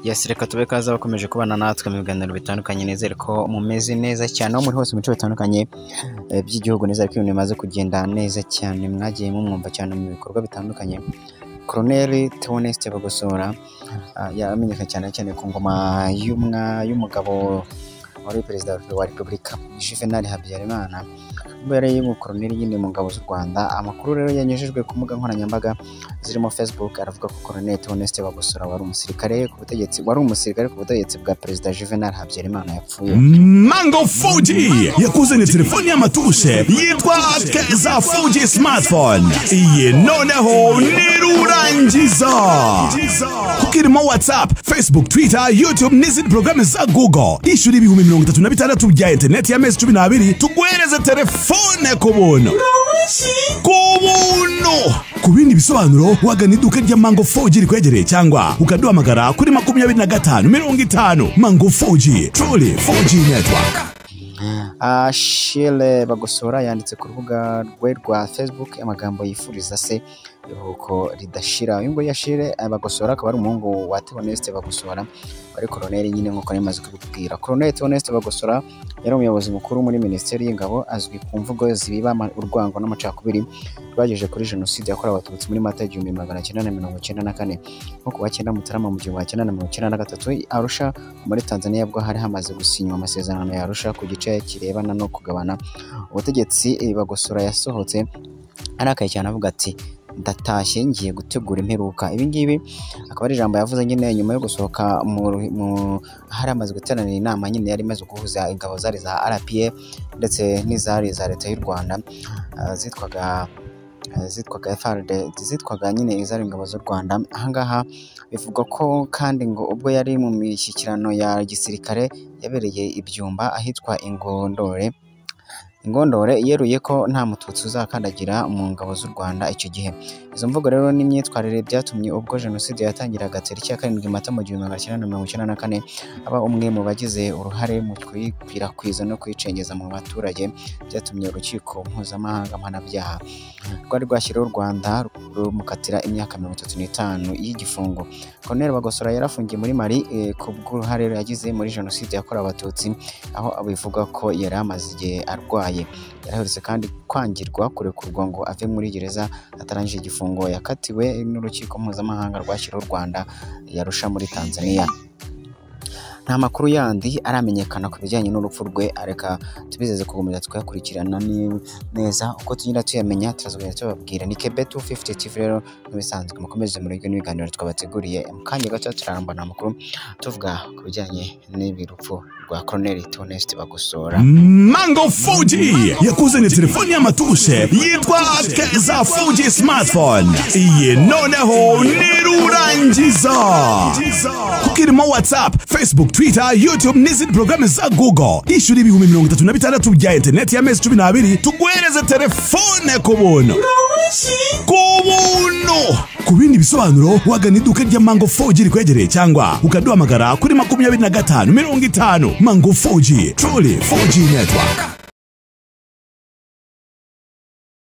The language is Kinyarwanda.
Yes, reka tube kaza bakomeje kubana natwe mu biganiro bitandukanye, nizere ko mumeze neza cyane aho muri hose mu bice bitandukanye by'igihugu, nizere ko ibintu bimaze kugenda neza cyane, mwagiye mumwumva cyane mu bikorwa bitandukanye. Colonel Theoneste Bagosora yamenyekanye cyane ku ngoma y'umugabo wari perezida wa Repubulika Juvenal Habyarimana, ubwo yari y'umukoloneli nyine mu ngabo z'u Rwanda. Amakuru rero yanyujijwe ku mbuga nkoranyambaga zirimo Facebook aravuga ko Colonel Theoneste Bagosora wari umusirikare ku butegetsi bwa perezida Juvenal Habyarimana yapfuye. Mango 4G yakuzanye telefoni y'amatushe yitwa Keza 4G smartphone. Iyi noneho nirurangiza kuko irimo WhatsApp, Facebook, Twitter, YouTube n'izindi programme za Google. Ishuri ibihumbi 36 bya internet ya mezi 12 tuguhereze telefone ku buntu. Ku bindi bisobanuro wagana iduka rya Mango 4G rikwegereye cyangwa ukaduhamagara kuri 2550. Mango 4G, truly 4G network. Achille Bagosora yanditse ku rubuga rwe rwa Facebook amagambo yifuriza se iruhuko ridashira. Uyu ngo Achille Bagosora akaba ari umuhungu wa Theoneste Bagosora wari koloneli nyine nk'uko nemaze kubibwira. Colonel Theoneste Bagosora yari umuyobozi mukuru muri Minisiteri y'Ingabo, azwi ku mvugo zibiba urwango n'amacakubiri rwagejeje kuri jenoside yakorewe Abatutsi muri Mata 1994 nko kuwa 9 Mutarama mu 1993 Arusha muri Tanzania, bwo hari hamaze gusinywa amasezerano ya Arusha ku gice kirebana no kugabana ubutegetsi. Bagosora yasohotse arakaye cyane avuga ati ndatashye ngiye gutegura imperuka. Ibi ngibi akaba ari ijambo yavuze nyine nyuma yo gusohoka hari amaze guteranira inama nyine yari imaze guhuza ingabo zari za RPA ndetse n'izari za leta y'u Rwanda zitwaga FARD, zitwaga nyine izari ingabo z'u Rwanda. Ahangaha bivuga ko kandi ngo ubwo yari mu mishyikirano ya gisirikare yabereye ibyumba ahitwa Ingondore yeruye ko nta mututsi uzakandagira mu ngabo z'u Rwanda icyo gihe. Izo mvugo rero n'imyitwarire byatumye ubwo jenoside yatangiraga tariki ya 7 Mata mu 1994 aba umwe mu bagize uruhare mu kwikwirakwiza no kwicengeza mu baturage, byatumye urukiko mpuzamahanga mpanabyaha rwari rwashyiriweho u Rwanda rumukatira imyaka 35 y'igifungo. Colonel Bagosora yarafungiye muri Mali ku bw'uruhare yagize muri jenoside yakorewe Abatutsi, aho abivuga ko yari amaze igihe arwaye. Yaraherutse kandi kwangirwa kurekurwa ngo ave muri gereza atarangije igifungo yakatiwe n'urukiko mpuzamahanga rwashyiriweho u Rwanda yarusha muri Tanzania. Nta makuru yandi aramenyekana ku bijyanye n'urupfu rwe, areka tubizeze kugumiza twakurikirana neza uko tunyira tuyamenya, turazogera tubabwira. Ni Kebe 250 TV rero nibisanzwe mukomeze muri ryo n'ibiganiro twabateguriye. Mu kanya gato turarambana amakuru tuvuga ku bijyanye n'ibirupfu rwa Colonel Theoneste Bagosora. Mango 4G yakuzanye telefoni y'amatushe yitwa Keza 4G smartphone. Iyi noneho nirurangiza kuko irimo WhatsApp, Facebook, Twitter, YouTube n'izindi programme za Google. Ishuri ibihumbi 36 bya internet ya mezi 12 tuguhereze telefone ku buntu. Ku bindi bisobanuro wagana iduka rya Mango 4G rikwegereye cyangwa ukaduhamagara kuri 2550. Mango 4G, truly 4G network.